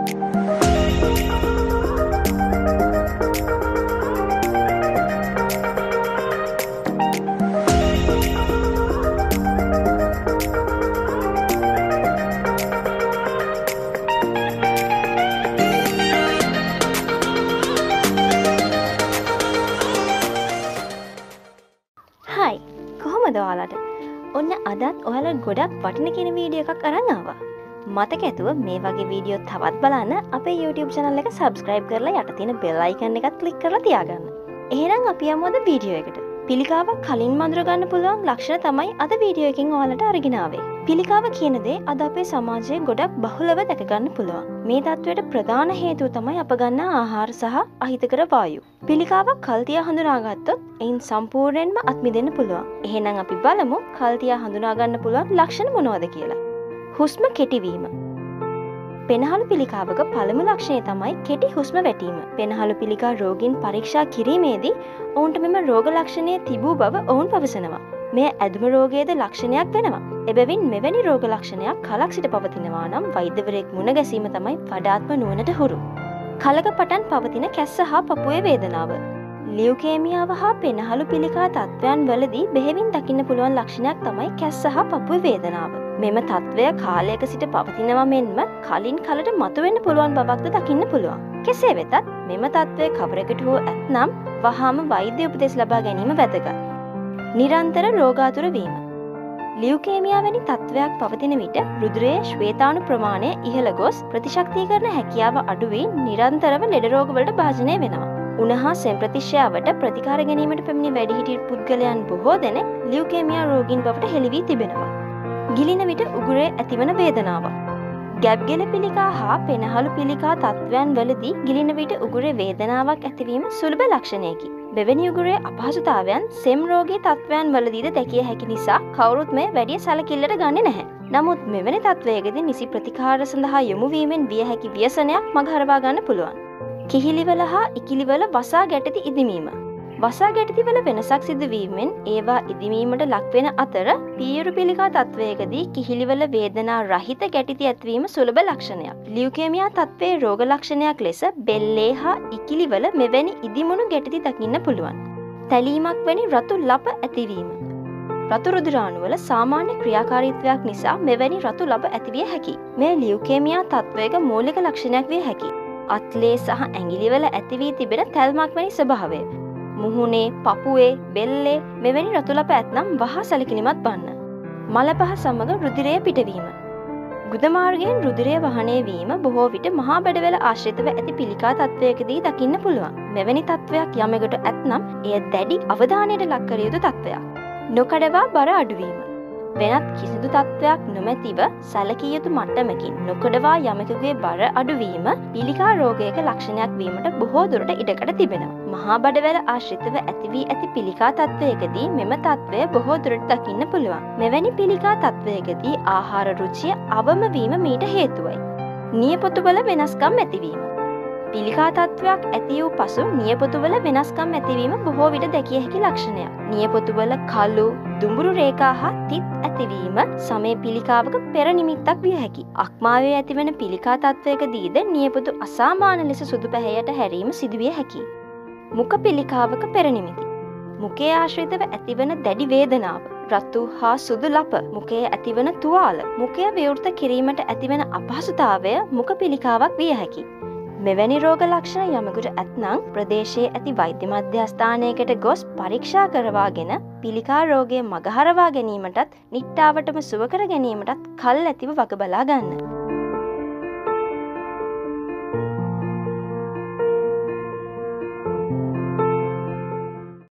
හයි කොහොමද ඔයාලට? ඔන්න අදත් ඔයාලා ගොඩක් වටින කියන වීඩියෝ එකක් අරන් ආවා. මතක ඇතුව මේ වගේ වීඩියෝ තවත් බලන්න අපේ YouTube channel එක subscribe කරලා යට තියෙන bell icon එකත් click කරලා තියාගන්න. එහෙනම් අපි යමු අද වීඩියෝ එකට. පිළිකාවක් කලින් මඳුර ගන්න පුළුවන් ලක්ෂණ තමයි අද වීඩියෝ එකෙන් ඔයාලට අරගෙන ආවේ. පිළිකාව කියන දේ අද අපේ සමාජයේ ගොඩක් බහුලව දැක ගන්න පුළුවන්. මේ තත්ත්වයට ප්‍රධාන හේතුව තමයි අප ගන්නා ආහාර සහ අහිතකර වායු. පිළිකාවක් කල්තියා හඳුනාගත්තොත් එයින් සම්පූර්ණයෙන්ම අත් මිදෙන්න පුළුවන්. එහෙනම් අපි බලමු කල්තියා හඳුනා ගන්න පුළුවන් ලක්ෂණ මොනවද කියලා. හුස්ම කෙටිවීම. පෙනහළු පිළිකාවක පළමු ලක්ෂණය තමයි කෙටි හුස්ම වැටීම. පෙනහළු පිළිකා රෝගීන් පරීක්ෂා කිරීමේදී ඔවුන්ට මෙම රෝග ලක්ෂණය තිබූ බව ඔවුන් පවසනවා. මේ ඇදුම රෝගයේද ලක්ෂණයක් වෙනවා. එබැවින් මෙවැනි රෝග ලක්ෂණයක් කලක් සිට පවතිනවා නම් වෛද්‍යවරයෙක් මුණ ගැසීම තමයි වඩාත්ම නුවණට හුරු. කලක පටන් පවතින කැස්ස හා පපුවේ වේදනාව. ලියුකේමියාව හා පෙනහළු පිළිකා තත්ත්වයන් වලදී බෙහෙවින් දකින්න පුළුවන් ලක්ෂණයක් තමයි කැස්ස හා පපුවේ වේදනාව. මෙම තත්ත්වය කාලයක සිට පවතිනවා මෙන්ම කලින් කලට මතුවෙන්න පුළුවන් බවක්ද දකින්න පුළුවන්. කෙසේ වෙතත් මෙම තත්ත්වය කවරෙකුට හෝ ඇතනම් වහාම වෛද්‍ය උපදෙස් ලබා ගැනීම වැදගත්. නිරන්තර රෝගාතුර වීම. ලියුකේමියා වැනි තත්ත්වයක් පවතින විට රුධිරයේ ශ්වේතාණු ප්‍රමාණය ඉහළ ගොස් ප්‍රතිශක්තිකරණ හැකියාව අඩු වී නිරන්තරව ලෙඩ රෝගවලට භාජනය වෙනවා. උණ හා සෙම් ප්‍රතිශ්‍යාවට ප්‍රතිකාර ගැනීමට පැමිණි වැඩිහිටි පුද්ගලයන් බොහෝ දෙනෙක් ලියුකේමියා රෝගීන් බවට හෙළි වී තිබෙනවා. ගිලින විට උගුරේ ඇතිවන වේදනාවක්. ගැබ්ගෙල පිළිකා හා පෙනහළු පිළිකා තත්ත්වයන් වලදී ගිලින විට උගුරේ වේදනාවක් ඇතිවීම සුලභ ලක්ෂණයකි. මෙවැනි උගුරේ අපහසුතාවයන් සෙම් රෝගී තත්ත්වයන් වලදීද දැකිය හැකි නිසා කවුරුත් මේ වැඩි සැලකිල්ලට ගන්නේ නැහැ. නමුත් මෙවැනි තත්ත්වයකදී නිසි ප්‍රතිකාර සඳහා යොමු වීමෙන් විය හැකි ව්‍යසනයක් මගහරවා ගන්න පුළුවන්. කිහිලිවල හා ඉකිලිවල වසා ගැටති ඉදිමීම. වසා ගැටතිවල වෙනසක් සිදුවීමෙන් ඒවා ඉදිමීමට ලක්වෙන අතර පීයුරු පිළිකා තත්ත්වයකදී කිහිලිවල වේදනා රහිත ගැටිති ඇතිවීම සුලභ ලක්ෂණයක්. ලියුකේමියා තත්ත්වයේ රෝග ලක්ෂණයක් ලෙස බෙල්ලේ හා ඉකිලිවල මෙවැනි ඉදිමුණු ගැටිති දකින්න පුළුවන්. තැලීමක් වැනි රතු ලප ඇතිවීම. රතු රුධිරාණුවල සාමාන්‍ය ක්‍රියාකාරීත්වයක් නිසා මෙවැනි රතු ලප ඇතිවිය හැකි. මේ ලියුකේමියා තත්ත්වයක මූලික ලක්ෂණයක් විය හැකි. අත්ලේ සහ ඇඟිලිවල ඇති වී තිබෙන තැල්මක් වැනි ස්වභාවය. මුහුණේ, පපුවේ, බෙල්ලේ මෙවැනි රතුලප ඇතනම් වහා සැලකිලිමත් වන්න. මල පහ සමග රුධිරය පිටවීම. ගුද මාර්ගයෙන් රුධිරය වහනය වීම බොහෝ විට මහා බඩවැල ආශ්‍රිතව ඇති පිළිකා තත්ත්වයකදී දකින්න පුළුවන්. මෙවැනි තත්ත්වයක් යමෙකුට ඇතනම් එය දැඩි අවධානයට ලක් කර යුතු තත්ත්වයක්. නොකඩවා බර අඩුවීම. වෙනත් කිසිදු තත්ත්වයක් නොමැතිව සැලකිය යුතු මට්ටමකින් නොකඩවා යමෙකුගේ බර අඩුවීම පිළිකා රෝගයක ලක්ෂණයක් වීමට බොහෝ දුරට ඉඩකඩ තිබෙනවා. මහා බඩවැල ආශ්‍රිතව ඇති වී ඇති පිළිකා තත්ත්වයකදී මෙම තත්ත්වය බොහෝ දුරට දකින්න පුළුවන්. මෙවැනි පිළිකා තත්ත්වයකදී ආහාර රුචිය අවම වීම මීට හේතුවයි. නියපොතුවල වෙනස්කම් ඇතිවීම. පිළිකා තත්ත්වයක් ඇති වූ පසු නියපොතුවල වෙනස්කම් ඇතිවීම බොහෝ විට දැකිය හැකි ලක්ෂණයක්. නියපොතුවල කළු, දුඹුරු රේඛා හා තිත් ඇතිවීම සමේ පිළිකාවක පෙර නිමිත්තක් විය හැකි. අක්මාවේ ඇතිවන පිළිකා තත්ත්වයකදීද නියපොතු අසාමාන්‍ය ලෙස සුදු පැහැයට හැරීම සිදුවිය හැකියි. මුඛ පිළිකාවක පෙර නිමිති. මුඛයේ ආශ්‍රිතව ඇතිවන දැඩි වේදනාව, රතු හා සුදු ලප, මුඛයේ ඇතිවන තුවාල, මුඛය විවෘත කිරීමට ඇතිවන අපහසුතාවය මුඛ පිළිකාවක් විය හැකියි. මෙවැනි රෝග ලක්ෂණ යමෙකුට ඇතනම් ප්‍රදේශයේ ඇති වෛද්‍ය මධ්‍යස්ථානයකට ගොස් පරීක්ෂා කරවාගෙන පිළිකා රෝගය මගහරවා ගැනීමටත් නිට්ටාවටම සුව කර ගැනීමටත් කල් ඇතිව වග බලා ගන්න.